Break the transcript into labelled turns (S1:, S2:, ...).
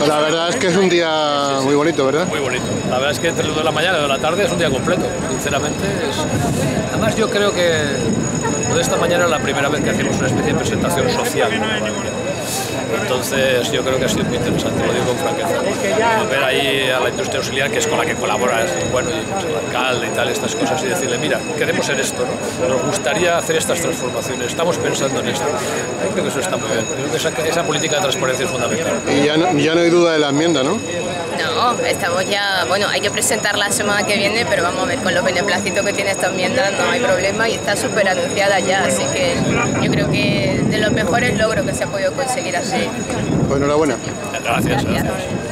S1: La verdad es que es un día muy bonito, ¿verdad?
S2: Muy bonito. La verdad es que entre lo de la mañana y lo de la tarde es un día completo, sinceramente. Además yo creo que lo de esta mañana es la primera vez que hacemos una especie de presentación social, ¿no? Entonces yo creo que ha sido muy interesante, lo digo con franqueza. Ver ahí a la industria auxiliar, que es con la que colaboras, bueno, y pues el alcalde y tal, estas cosas, y decirle, mira, queremos ser esto, ¿no? Nos gustaría hacer estas transformaciones, estamos pensando en esto. Yo creo que eso está muy bien. Yo creo que esa política de transparencia es fundamental.
S1: Y ya no hay duda de la enmienda, ¿no?
S3: No, estamos ya, bueno, hay que presentarla la semana que viene, pero vamos a ver, con los beneplácitos que tiene esta enmienda no hay problema y está súper anunciada ya, así que yo creo que de los mejores logros que se ha podido conseguir así.
S1: Pues enhorabuena.
S2: Gracias.